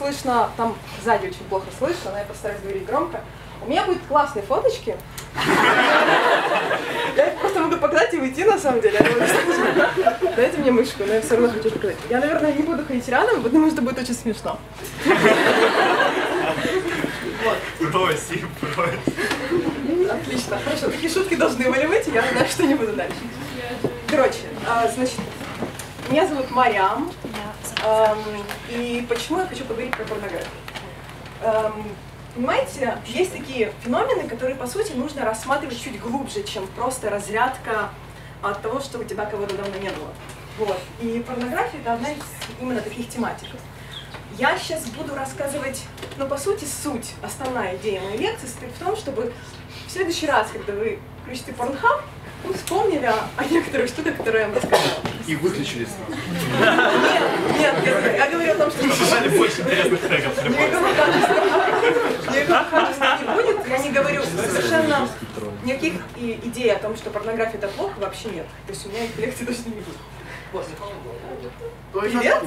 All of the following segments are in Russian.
слышно, там сзади очень плохо слышно, но я постараюсь говорить громко. У меня будут классные фоточки. Я их просто могу показать и уйти, на самом деле. Дайте мне мышку, но я все равно хочу показать. Я, наверное, не буду ходить рядом, потому что будет очень смешно. Брось. Отлично, хорошо. Такие шутки должны были быть, я знаю, что не буду дальше. Короче, значит, меня зовут Марьям. И почему я хочу поговорить про порнографию? Понимаете, есть такие феномены, которые, по сути, нужно рассматривать чуть глубже, чем просто разрядка от того, что у тебя кого-то давно не было. Вот. И порнография — это одна из именно таких тематик. Я сейчас буду рассказывать, ну, по сути, суть, основная идея моей лекции состоит в том, чтобы в следующий раз, когда вы включите Pornhub, вы вспомнили о некоторых штуках, которые я вам рассказала. И выключили сразу. Нет, я говорю о том, что... Больше интересных треков. Никакого ханжества не будет, я не говорю совершенно никаких идей о том, что порнография это плохо, вообще нет. То есть у меня их лекций точно не будет. Вот. Привет!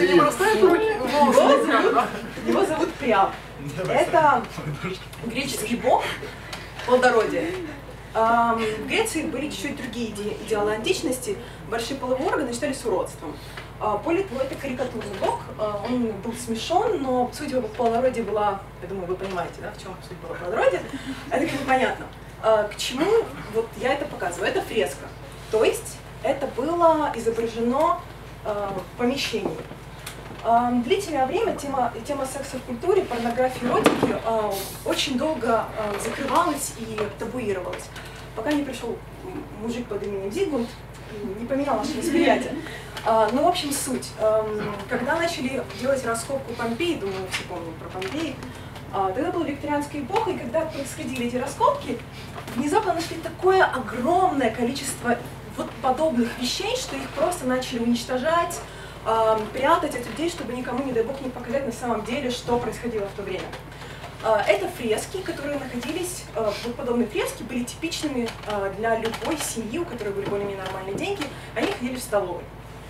Его зовут Приам. Это греческий бог плодородия. В Греции были чуть-чуть другие идеалы античности. Большие половые органы считались уродством. Более того, это карикатурный бог, он был смешон, но суть его плодородия была, я думаю, вы понимаете, да, в чем суть была плодородия, это как бы понятно. К чему вот я это показываю? Это фреска, то есть это было изображено в помещении. Длительное время тема секса в культуре, порнографии, эротики очень долго закрывалась и табуировалась, пока не пришел мужик под именем Зигмунд и не поменял наше восприятие. Ну, в общем, суть. Когда начали делать раскопку Помпеи, думаю, мы все помним про Помпеи, тогда была викторианская эпоха, и когда происходили эти раскопки, внезапно нашли такое огромное количество вот подобных вещей, что их просто начали уничтожать, прятать от людей, чтобы никому, не дай бог, не показать на самом деле, что происходило в то время. Это фрески, которые находились, вот подобные фрески были типичными для любой семьи, у которой были более-менее нормальные деньги, они ходили в столовой.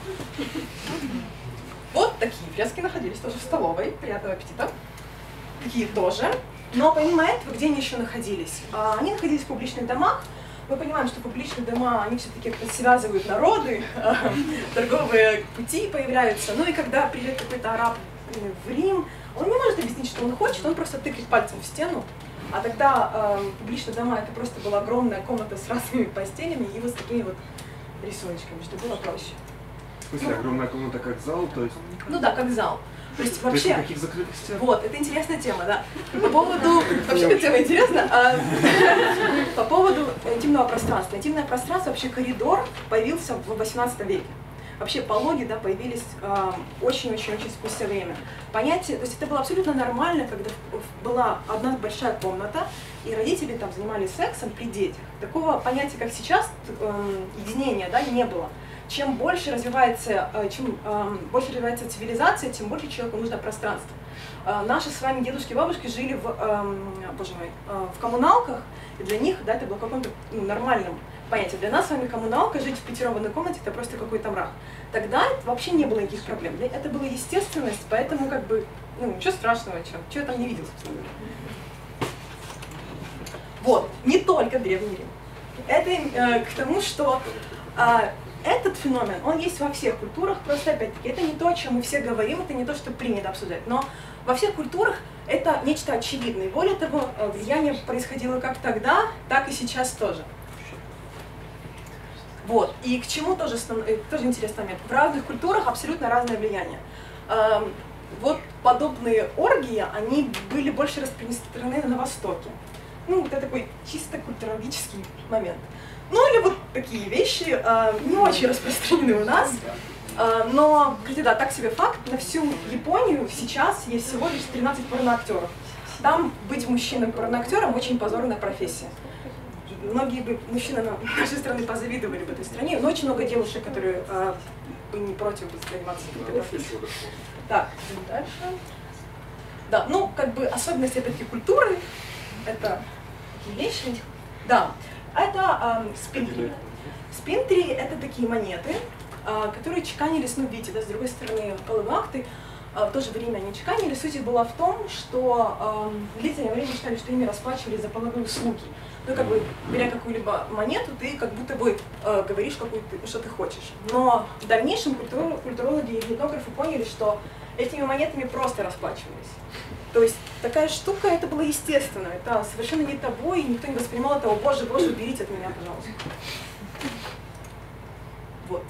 Вот такие фрески находились тоже в столовой, приятного аппетита. Такие тоже. Но помимо этого, где они еще находились? Они находились в публичных домах. Мы понимаем, что публичные дома, они все-таки как-то связывают народы, торговые пути появляются. Ну и когда приедет какой-то араб в Рим, он не может объяснить, что он хочет, он просто тыкает пальцем в стену. А тогда публичные дома — это просто была огромная комната с разными постелями и вот с такими вот рисуночками, чтобы было проще. В смысле, огромная комната как зал, то есть? Ну да, как зал. То есть вообще... Никаких закрытых стен? Вот, это интересная тема, да. По поводу... Вообще, эта тема интересна. По поводу интимного пространства. Интимное пространство, вообще коридор, появился в 18 веке. Вообще пологи, да, появились очень-очень-очень спустя время. Понятие, то есть это было абсолютно нормально, когда была одна большая комната, и родители там занимались сексом при детях. Такого понятия, как сейчас, единения, да, не было. Чем больше развивается цивилизация, тем больше человеку нужно пространство. Наши с вами дедушки и бабушки жили в коммуналках, и для них, да, это было каком-то нормальном понятии. Для нас с вами коммуналка, жить в пятером в одной комнате, это просто какой-то мрак. Тогда вообще не было никаких проблем. Это была естественность, поэтому как бы, ну, ничего страшного, чего я там не видел, собственно говоря. Вот, не только Древний Рим. Это к тому, что этот феномен, он есть во всех культурах, просто опять-таки, это не то, о чем мы все говорим, это не то, что принято обсуждать, но во всех культурах это нечто очевидное. Более того, влияние происходило как тогда, так и сейчас тоже. Вот, и к чему тоже интересный момент. В разных культурах абсолютно разное влияние. Вот подобные оргии, они были больше распространены на Востоке. Ну, это такой чисто культурологический момент. Ну или вот такие вещи не очень распространены у нас, но, кстати, да, так себе факт, на всю Японию сейчас есть всего лишь 13 порноактеров. Там быть мужчиной-порноактером очень позорная профессия. Многие бы мужчины нашей страны позавидовали бы этой стране, но очень много девушек, которые бы не против заниматься этой профессией. Так, дальше. Да, ну, как бы особенность этой культуры, это такие вещи. Да. Это спинтри. Спинтри — это такие монеты, которые чеканились, ну, видите, да, с другой стороны половые акты. в то же время они чеканили. Суть их была в том, что длительное время считали, что ими расплачивались за половые услуги. Ну, как бы, беря какую-либо монету, ты как будто бы говоришь, что ты хочешь. Но в дальнейшем культурологи и этнографы поняли, что этими монетами просто расплачивались. То есть такая штука, это было естественно, это совершенно не табу, и никто не воспринимал этого, боже, уберите от меня, пожалуйста. Вот.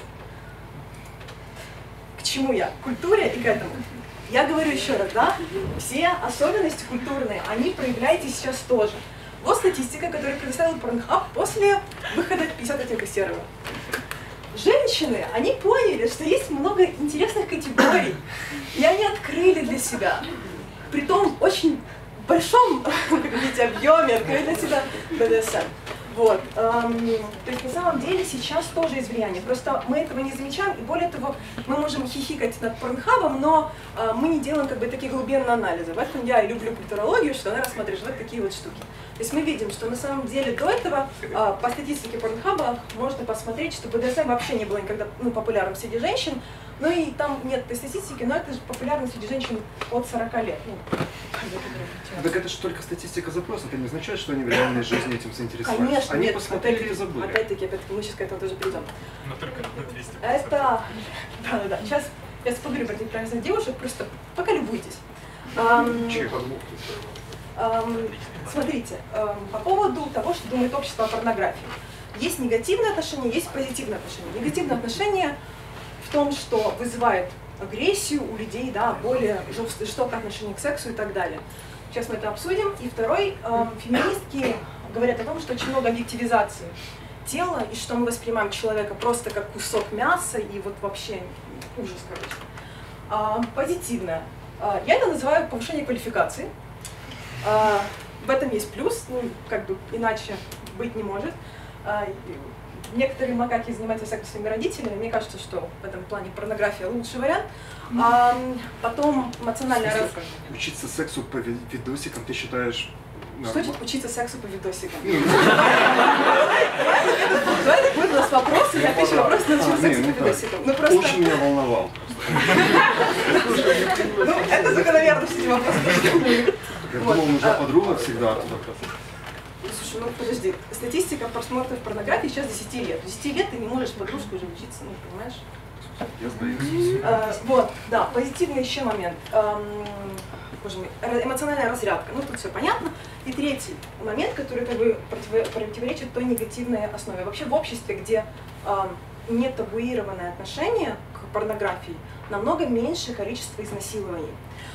К чему я? К культуре и к этому. Я говорю еще раз, да, все особенности культурные, они проявляете сейчас тоже. Вот статистика, которую предоставил Pornhub после выхода 50 оттенков серого. Женщины, они поняли, что есть много интересных категорий, и они открыли для себя, при том очень большом, как видите, объеме, открыли для себя BDSM. Вот. То есть на самом деле сейчас тоже есть влияние, просто мы этого не замечаем, и более того, мы можем хихикать над Порнхабом, но мы не делаем как бы такие глубинные анализы. В этом я и люблю культурологию, что она рассматривает вот такие вот штуки. То есть мы видим, что на самом деле до этого по статистике Порнхаба можно посмотреть, что BDSM вообще не было никогда популярным среди женщин, ну и там нет этой статистики, но это же популярно среди женщин от 40 лет. Так это же только статистика запроса, это не означает, что они в реальной жизни этим заинтересовались. Конечно, они нет, посмотрели и забыли. Опять-таки, мы сейчас к этому тоже придем. Но только на 200%. Это... Да. Сейчас я поговорю про этих правильных девушек, просто пока любуйтесь. Смотрите, по поводу того, что думает общество о порнографии. Есть негативное отношение, есть позитивное отношение. Негативное отношение в том, что вызывает агрессию у людей, да, более жестокое отношение к сексу и так далее. Сейчас мы это обсудим. И второй, феминистки говорят о том, что очень много объективизации тела, и что мы воспринимаем человека просто как кусок мяса, и вот вообще ужас, короче. Позитивное. Я это называю повышение квалификации. В этом есть плюс, ну, как бы иначе быть не может. Некоторые макаки занимаются сексом с своими родителями, мне кажется, что в этом плане порнография лучший вариант. Потом эмоциональная разрядка. Учиться сексу по видосикам ты считаешь... Что значит учиться сексу по видосикам? Давай будет у нас вопрос, я отвечу вопрос, но учиться сексу по видосикам. Очень меня волновал. Ну, это закономерно, что эти вопросы. Я думал, нужна подруга всегда. Слушай, ну подожди, статистика просмотров порнографии сейчас 10 лет. До 10 лет ты не можешь подружку уже учиться, ну понимаешь? Я сдаюсь. Вот, да, позитивный еще момент. Боже мой, эмоциональная разрядка. Ну тут все понятно. И третий момент, который как бы противоречит той негативной основе. Вообще в обществе, где нет табуированное отношение к порнографии, намного меньше количество изнасилований.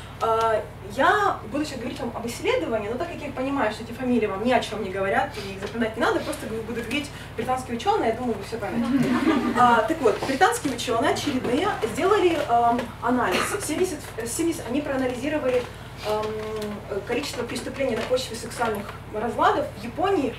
Я буду сейчас говорить вам об исследовании, но так как я понимаю, что эти фамилии вам ни о чем не говорят и их запоминать не надо, просто буду говорить британские ученые, я думаю, вы все поймете. Так вот, британские ученые очередные сделали анализ. Они проанализировали количество преступлений на почве сексуальных разладов в Японии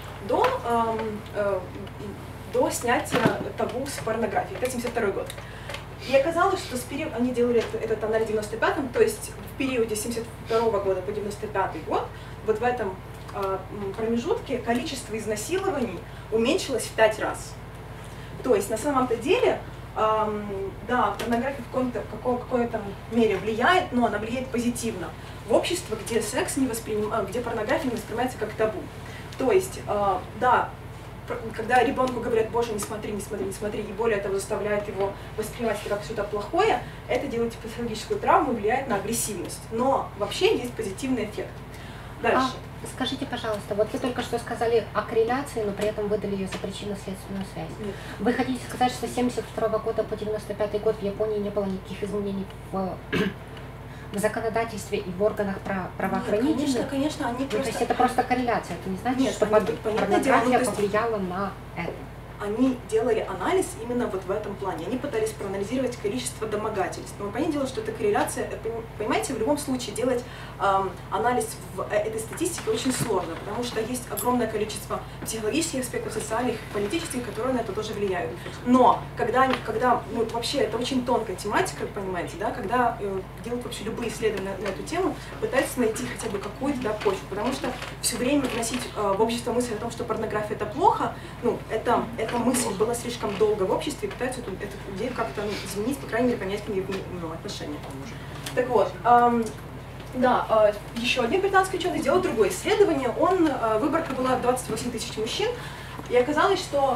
до снятия табу с порнографией. Это 1972 год. И оказалось, что они делали этот анализ в 95-м, то есть в периоде с 1972 года по 1995 год, вот в этом промежутке количество изнасилований уменьшилось в 5 раз. То есть на самом-то деле, да, порнография в какой-то мере влияет, но она влияет позитивно. В общество, где где порнография не воспринимается как табу. То есть, да, когда ребенку говорят, боже, не смотри, не смотри, не смотри, и более того заставляют его воспринимать это как что-то плохое, это делает психологическую травму и влияет на агрессивность. Но вообще есть позитивный эффект. Дальше. Скажите, пожалуйста, вот вы только что сказали о корреляции, но при этом выдали ее за причинно-следственную связь. Нет. Вы хотите сказать, что с 1972 года по 1995 год в Японии не было никаких изменений в законодательстве и в органах правоохранительных? Конечно, они просто... То есть это просто корреляция, это не значит, Нет, что порнография повлияла на это? Они делали анализ именно вот в этом плане. Они пытались проанализировать количество домогательств. Но понятное дело, что эта корреляция, понимаете, в любом случае делать анализ в этой статистике очень сложно, потому что есть огромное количество психологических аспектов, социальных, политических, которые на это тоже влияют. Но когда ну, вообще это очень тонкая тематика, вы понимаете, да, когда делают вообще любые исследования на эту тему, пытаются найти хотя бы какую-то почву, потому что все время вносить в общество мысль о том, что порнография это плохо, ну, это эта мысль была слишком долго в обществе и пытаются эту идею как-то изменить, по крайней мере, понять к ней отношения. Так вот, да, еще один британский ученый сделал другое исследование. Выборка была 28 тысяч мужчин, и оказалось, что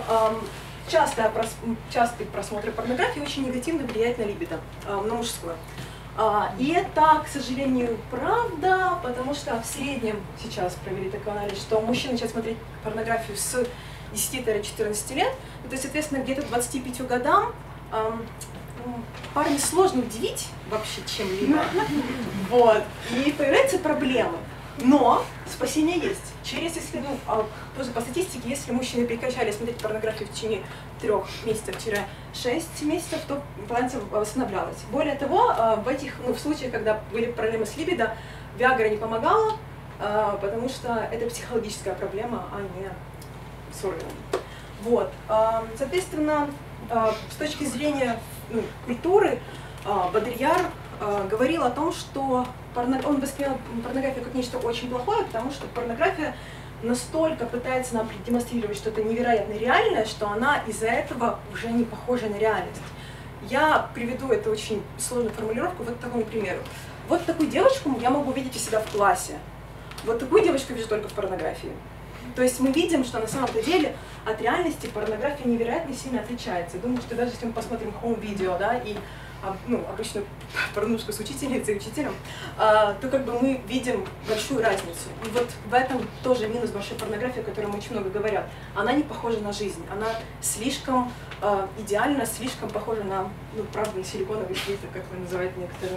частые просмотры порнографии очень негативно влияют на либидо, на мужское. И это, к сожалению, правда, потому что в среднем сейчас провели такой анализ, что мужчины начинают смотреть порнографию с 10-14 лет, то есть, соответственно, где-то к 25 годам парня сложно удивить вообще чем-либо. Вот. И появляются проблемы. Но спасение есть. Тоже по статистике, если мужчины прекращали смотреть порнографию в течение 3 месяцев-6 месяцев, то баланс восстанавливалась. Более того, в случаях, когда были проблемы с либидо, Виагра не помогала, потому что это психологическая проблема, а не сорванная. Вот. Соответственно, с точки зрения культуры, Бодрияр говорил о том, что он воспринял порнографию как нечто очень плохое, потому что порнография настолько пытается нам продемонстрировать что-то невероятно реальное, что она из-за этого уже не похожа на реальность. Я приведу эту очень сложную формулировку вот такому примеру. Вот такую девочку я могу увидеть у себя в классе. Вот такую девочку вижу только в порнографии. То есть мы видим, что на самом-то деле от реальности порнография невероятно сильно отличается. Думаю, что даже если мы посмотрим хоум-видео, да, и обычную порнушку с учительницей и учителем, то как бы мы видим большую разницу. И вот в этом тоже минус большой порнографии, о которой очень много говорят. Она не похожа на жизнь, она слишком идеальна, слишком похожа на, правда, на силиконовый слиток, как вы называете некоторые.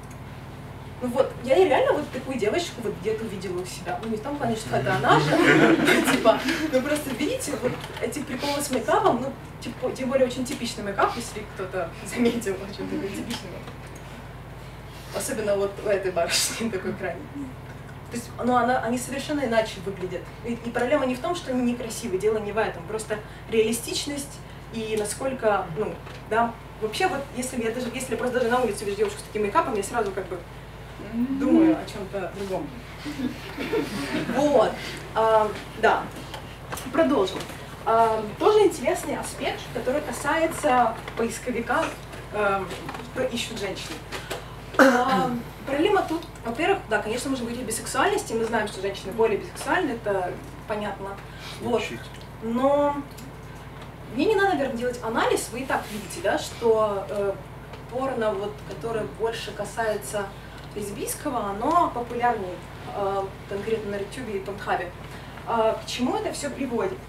Я реально вот такую девочку вот где-то увидела у себя. Не в том плане, что это она же, типа, просто видите, вот эти приколы с мейкапом, тем более очень типичный мейкап, если кто-то заметил, очень такой типичный мейкап. Особенно вот у этой барышни такой крайний. То есть, они совершенно иначе выглядят. И проблема не в том, что они некрасивые, дело не в этом, просто реалистичность и насколько, вообще вот, если я просто даже на улице вижу девушку с таким мейкапом, я сразу как бы думаю о чем-то другом. Вот. Да. Продолжим. Тоже интересный аспект, который касается поисковика, кто ищут женщин. Проблема тут, во-первых, да, конечно, можно говорить о бисексуальности, мы знаем, что женщины более бисексуальны, это понятно. Вот. Но мне не надо, наверное, делать анализ, вы и так видите, да, что порно, которое больше касается лесбийского, оно популярнее, конкретно на YouTube и Порнхабе. К чему это все приводит?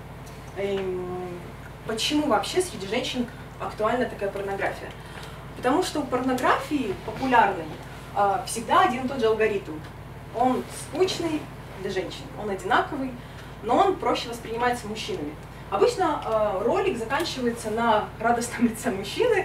Почему вообще среди женщин актуальна такая порнография? Потому что у порнографии популярной всегда один и тот же алгоритм. Он скучный для женщин, он одинаковый, но он проще воспринимается мужчинами. Обычно ролик заканчивается на радостном лице мужчины,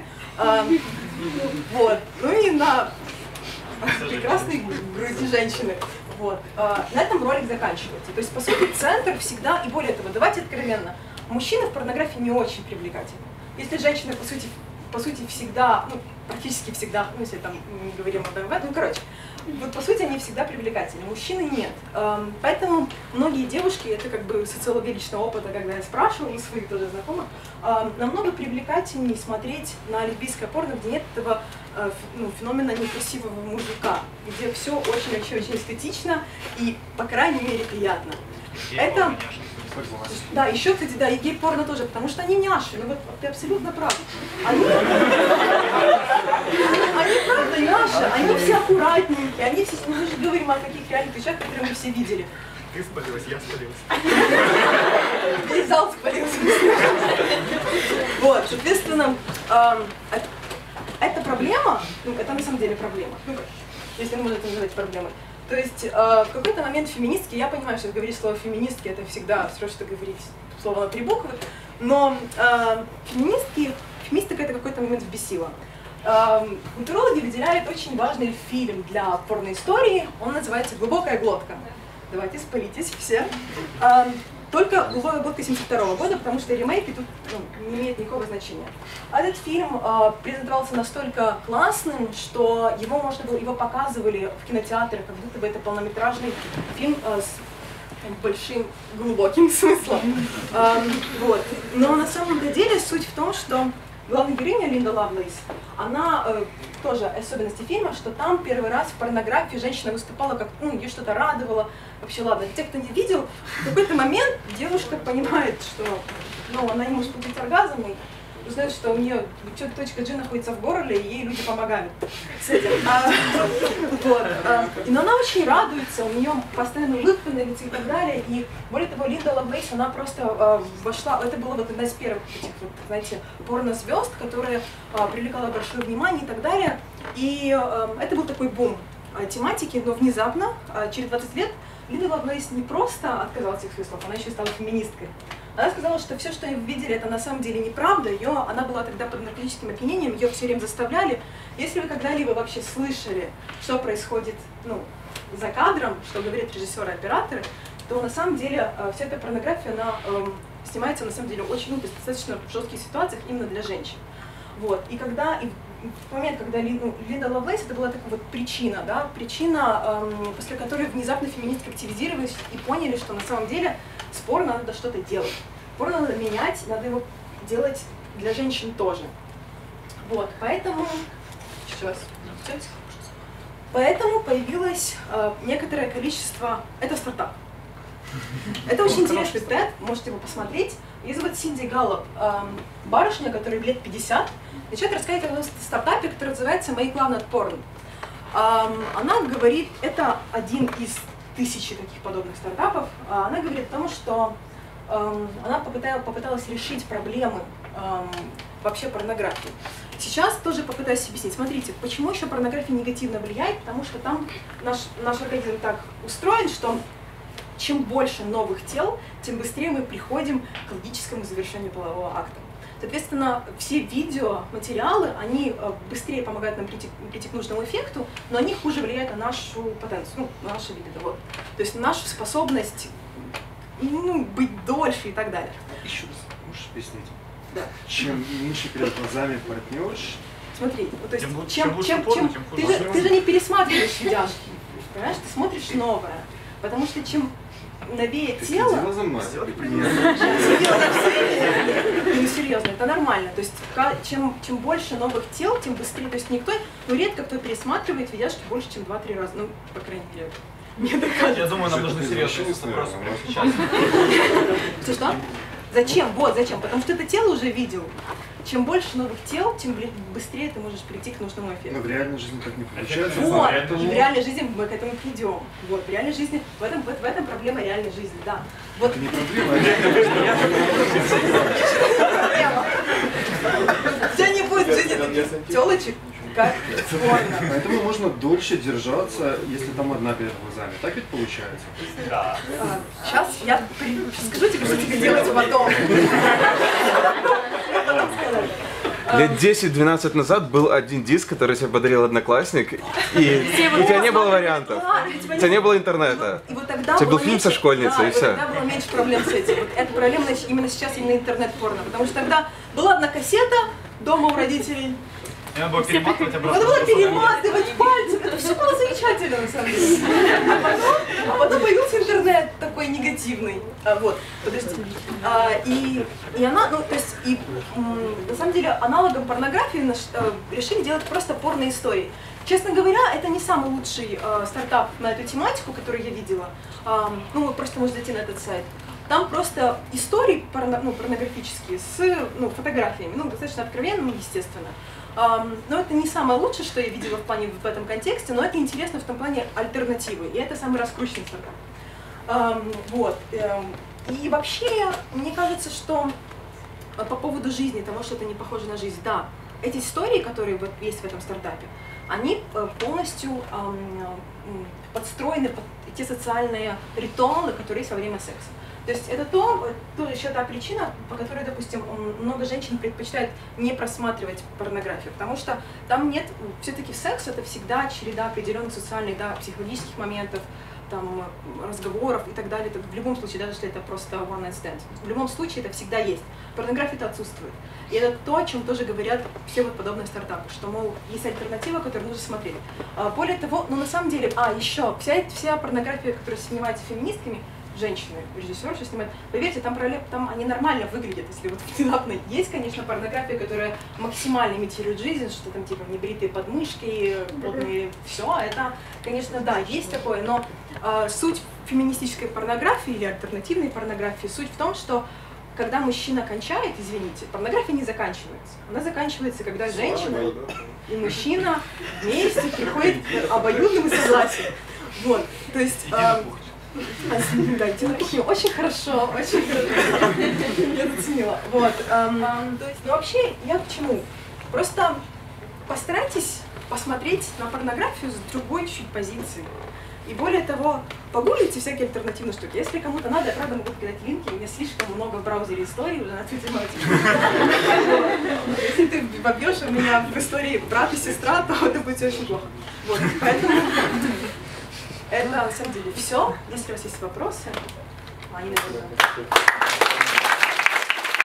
и на прекрасной груди женщины. Вот. На этом ролик заканчивается. То есть, по сути, центр всегда, и более того, давайте откровенно, мужчины в порнографии не очень привлекательны. Если женщина, по сути, всегда, практически всегда, если там не говорим о БМВ, по сути, они всегда привлекательны, мужчины нет. Поэтому многие девушки, это как бы социология личного опыта, когда я спрашивала своих тоже знакомых, намного привлекательнее смотреть на лесбийское порно, где нет этого феномена некрасивого мужика, где все очень-очень эстетично и, по крайней мере, приятно. Это... Да, еще, кстати, да, и гей-порно тоже, потому что они няши, ты абсолютно прав. Они правда няши, они все аккуратненькие, они все, мы же говорим о каких реальных вещах, которые мы все видели. Ты спалилась, я спалилась. Весь зал спалился. Вот, соответственно, эта проблема, это на самом деле проблема, если можно это называть проблемой. То есть в какой-то момент феминистки, я понимаю, что говорить слово феминистки, это всегда все, что говорить слово на 3 буквы, но феминистика это какой-то момент взбесила. Культурологи выделяют очень важный фильм для порноистории, он называется «Глубокая глотка». Давайте спалитесь все. Только «Глубокая глотка» 1972 года, потому что ремейки тут не имеют никакого значения. Этот фильм презентовался настолько классным, что его показывали в кинотеатрах, как будто бы это полнометражный фильм большим, глубоким смыслом. Вот. Но на самом деле суть в том, что главная героиня Линда Лавлейс, она тоже особенности фильма, что там первый раз в порнографии женщина выступала как, ее что-то радовало. Вообще, ладно, те, кто не видел, в какой-то момент девушка понимает, что она не может получить оргазм, и узнает, что у нее точка G находится в горле, и ей люди помогают с этим. Но она очень радуется, у нее постоянно улыбка на лице и так далее. И более того, Линда Лавлейс, она просто вошла, это была вот одна из первых этих, знаете, порнозвезд, которая привлекала большое внимание и так далее. И это был такой бум тематики, но внезапно, через 20 лет, Линда Лавлейс не просто отказалась от своих слов, она еще и стала феминисткой. Она сказала, что все, что вы видели, это на самом деле неправда. Она была тогда под наркотическим опьянением, ее все время заставляли. Если вы когда-либо вообще слышали, что происходит за кадром, что говорят режиссеры и операторы, то на самом деле вся эта порнография, она снимается на самом деле очень достаточно в жестких ситуациях именно для женщин. Вот. И в момент, когда Линда Лавлейс, это была такая вот причина, после которой внезапно феминистки активизировались и поняли, что на самом деле с порно надо что-то делать. Порно надо менять, надо его делать для женщин тоже. Вот, поэтому появилось некоторое количество... Это стартап. Это очень интересный TED, можете его посмотреть. Ее зовут Синди Галлоп, барышня, которой лет 50, начинает рассказывать о стартапе, который называется «Make Love Not Porn». Она говорит, это один из тысячи таких подобных стартапов. Она говорит о том, что она попыталась решить проблемы вообще порнографии. Сейчас тоже попытаюсь объяснить. Смотрите, почему еще порнография негативно влияет, потому что там наш организм так устроен, что чем больше новых тел, тем быстрее мы приходим к логическому завершению полового акта. Соответственно, все видеоматериалы, они быстрее помогают нам прийти к нужному эффекту, но они хуже влияют на нашу потенцию, на наше видео. Вот. То есть на нашу способность быть дольше и так далее. Еще раз, можешь объяснить? Да. Чем меньше перед глазами партнерш, смотри, то есть чем ты же не пересматриваешь видяшки, понимаешь, ты смотришь новое, потому что чем новее тело... Ты за мной? Серьезно, это нормально. То есть чем больше новых тел, тем быстрее. То есть редко кто пересматривает видяшки больше, чем 2-3 раза. Ну, по крайней мере, мне так. Я думаю, нам нужны серьезные вопросы прямо сейчас. Что? Зачем? Вот зачем. Потому что ты это тело уже видел. Чем больше новых тел, тем быстрее ты можешь прийти к нужному эффекту. Но в реальной жизни так не получается. Вот, и в реальной жизни мы к этому придем. Вот, в реальной жизни, в этом проблема реальной жизни, да. Вот. Это не проблема. У тебя не будет в жизни таких телочек, как порно. Поэтому можно дольше держаться, если там одна перед глазами. Так ведь получается? Да. Сейчас я скажу тебе, что тебе делать потом. Лет 10-12 назад был один диск, который тебе подарил одноклассник, и у тебя не было вариантов. У тебя не было интернета. У тебя был фильм со школьницей, и все. Тогда было меньше проблем с этим. Вот эта проблема именно сейчас, именно интернет-порно. Потому что тогда была одна кассета дома у родителей. Надо было перематывать обратно. Надо было перематывать пальцы. Это все было замечательно, на самом деле. А потом появился интернет такой негативный. Вот, подожди. И она, то есть, на самом деле, аналогом порнографии решили делать просто порно-истории. Честно говоря, это не самый лучший стартап на эту тематику, которую я видела. Вы просто можете зайти на этот сайт. Там просто истории порнографические с фотографиями, достаточно откровенными, естественно. Но это не самое лучшее, что я видела в этом контексте, но это интересно в том плане альтернативы, и это самый раскрученный стартап. Вот. И вообще, мне кажется, что по поводу жизни, того, что это не похоже на жизнь, да, эти истории, которые есть в этом стартапе, они полностью подстроены под те социальные ритуалы, которые есть во время секса. То есть это тоже еще та причина, по которой, допустим, много женщин предпочитают не просматривать порнографию, потому что там нет, все-таки секс это всегда череда определенных социальных, психологических моментов, там, разговоров и так далее. Это в любом случае, даже если это просто one night stand, в любом случае это всегда есть. Порнография это отсутствует. И это то, о чем тоже говорят все подобные стартапы, что, мол, есть альтернатива, которую нужно смотреть. Более того, на самом деле, еще вся порнография, которая снимается феминистками, женщины, режиссеры, что снимают, поверьте, там они нормально выглядят, если вот внезапно есть, конечно, порнография, которая максимально имитирует жизнь, что там типа небритые подмышки, потные, все, это, конечно, да, есть такое, но суть феминистической порнографии или альтернативной порнографии, суть в том, что когда мужчина кончает, извините, порнография не заканчивается. Она заканчивается, когда женщина и мужчина вместе приходят к обоюдному согласию. Вот, то есть... Да, идти на кухню очень хорошо, очень хорошо. Я заценила. Вот, то есть, ну вообще, я к чему? Просто постарайтесь посмотреть на порнографию с другой чуть позиции. И более того, погуглите всякие альтернативные штуки. Если кому-то надо, я правда могу кидать линки, у меня слишком много в браузере историй уже на эту тематику. Если ты вобьешь у меня в истории брат и сестра, то это будет очень плохо. Вот, поэтому это на самом деле все. Если у вас есть вопросы, они, наверное...